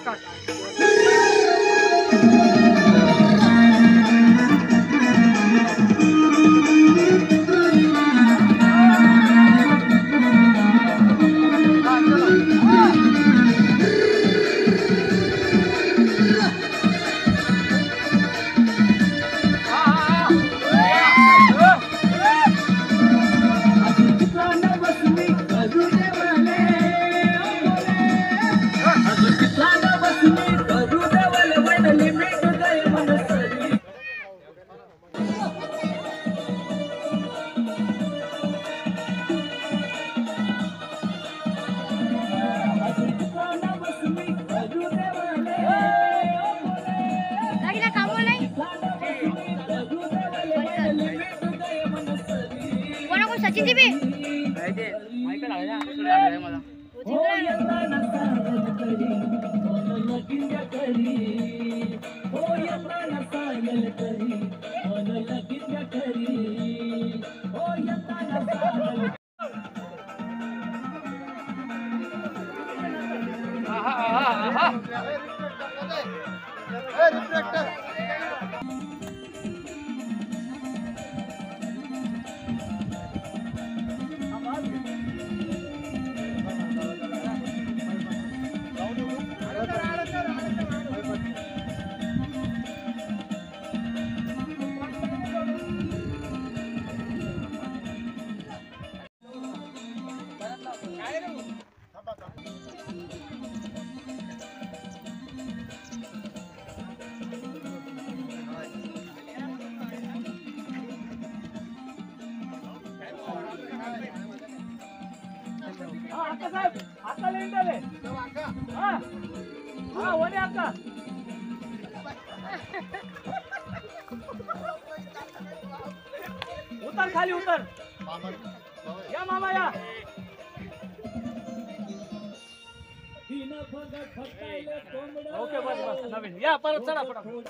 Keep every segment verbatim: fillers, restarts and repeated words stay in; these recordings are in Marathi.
सचिन जी भी उतर खाली उतर या मामा या ओके बस बस नवीन या परत चला पटा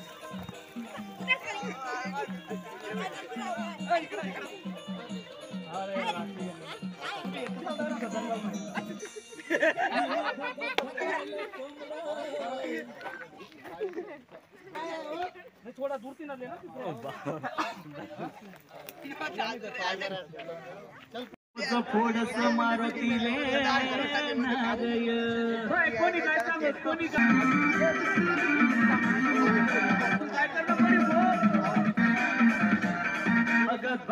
थोड़ा दूर थी ना लेना थोडस मारुतीले नारय कोणी काय सांगत कोणी काय करणं कोणी भगत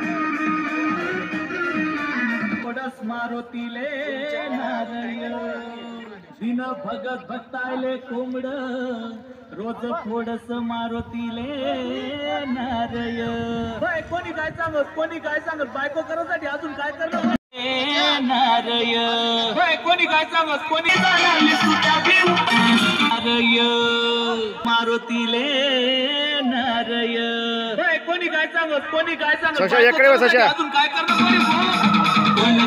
थोडस मारुतीले नारय दिन भगत भक्ताले कोंबड रोज थोडस मारुतीले नारय कोणी काय सांगत कोणी काय सांगत बायको करायसाठी अजून काय करणं नारय कोणी काय सांगत कोणी नारय मारुतीले नारय कोणी काय सांगत कोणी काय सांगत अजून काय करणं कोणी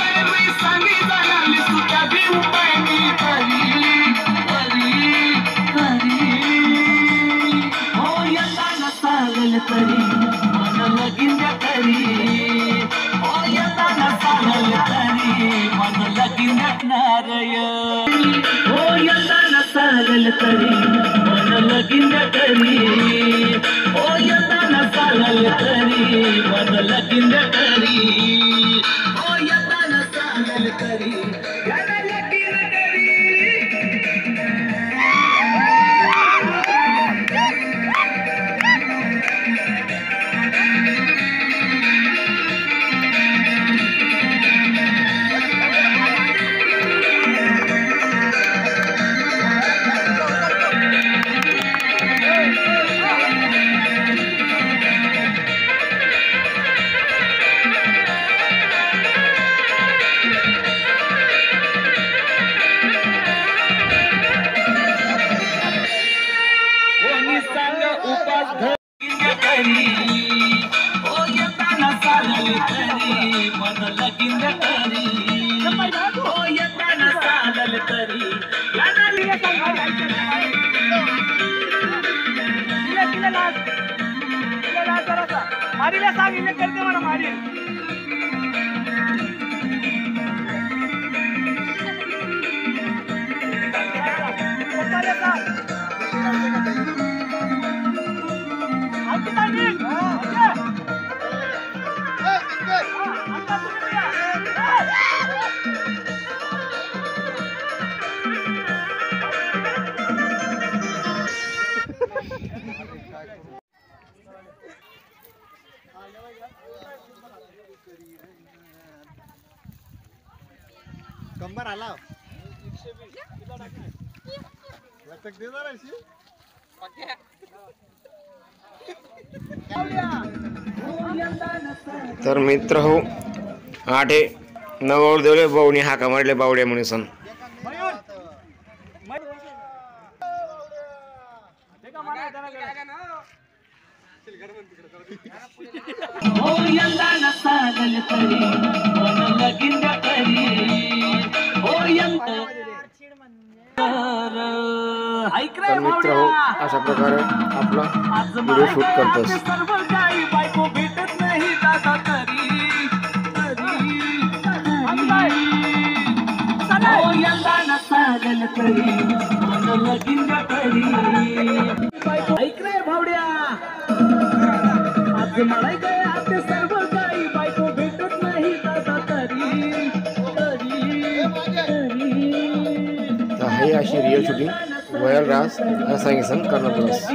तरी मन लगीन करी ओ यंदा सागल तरी मन लगीन नारय ओ यंदा सागल तरी मन लगीन करी ओ यंदा सागल तरी मन लगीन करी ओ यंदा सागल तरी मारीला सांग इने करते म्हणा मारी कंबर आला लटक दे जरा अशी तर मित्र हो आठे नवळ देवले बावणी हाका मारले बावड्या म्हणून सन तर मित्र हो अशा प्रकारे आपला व्हिडिओ शूट करतोस ऐक रे भावड्या आज मला काय आता सर्व काही बायको भेटत नाही दादा तरी तर हे अशी रिअल शूटिंग रॉयल रास असं सांगितलं कर्नाटक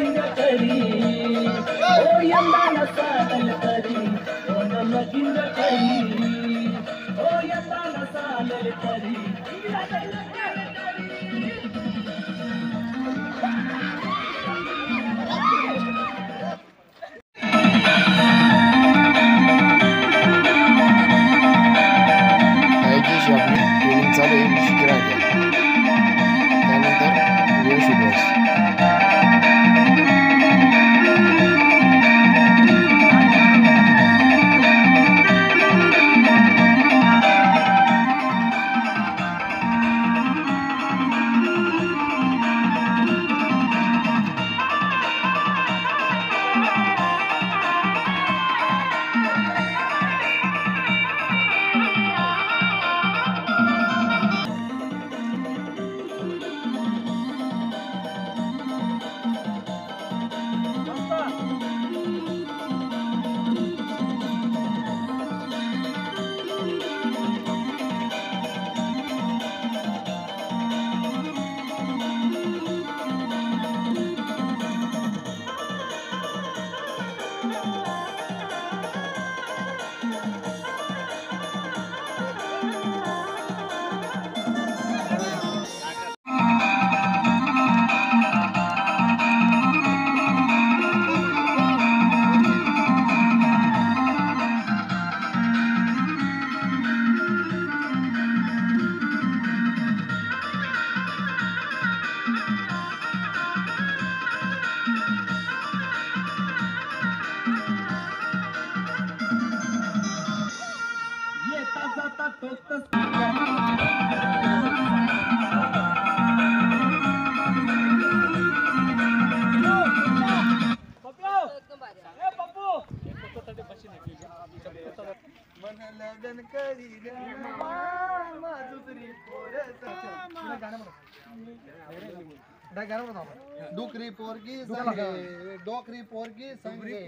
डुकरी पोरगी संगे डोकरी पोरगी संगे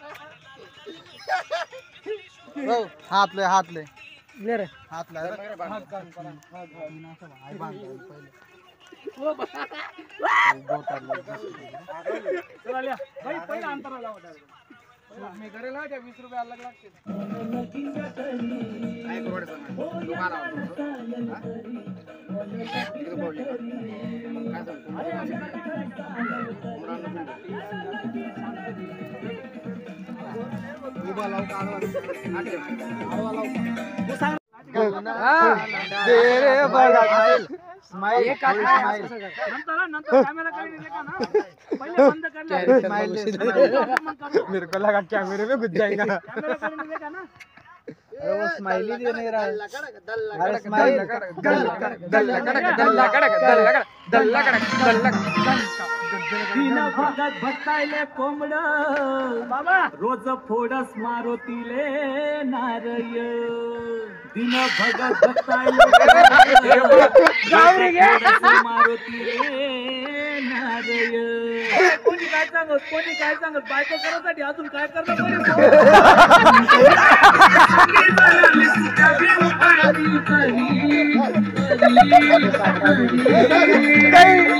हात ले हात ले ले रे हात ले हात कान हात आई बांध पहिले चला लिया भाई पहिले अंतरा लावा मी करेल ना त्या वीस रुपये अलग लागते काय करोड तुम्हाला किती बोलले काय सांगतो उभा लाव काढवा आडवा लाव दे रे बघा स्माइल स्माइल नंतर नंतर कॅमेरा काढून लेका ना पहिले बंद कर ले स्माइल मेरे को लगा कैमरे में घुस जाएगा कैमरा काढून लेका ना अरे वो स्माइली दे नहीं रहा है अरे स्माइल दल्ला कड़क दल्ला कड़क दल्ला कड़क दल्ला कड़क दल्ला कड़क दल्ला तीन भगत भक्तायले कोंबड बाबा रोज फोडस मारुतीले नारय दिन भगत भक्तायले मारुतीले नारय कोणी काय सांगत कोणी काय सांगत बायको करायसाठी अजून काय करणं पडेल